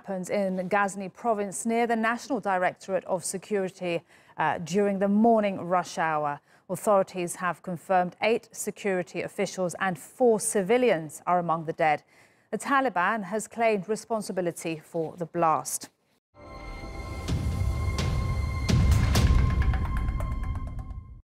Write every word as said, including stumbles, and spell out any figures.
Happens in Ghazni province near the National Directorate of Security uh, during the morning rush hour. Authorities have confirmed eight security officials and four civilians are among the dead. The Taliban has claimed responsibility for the blast.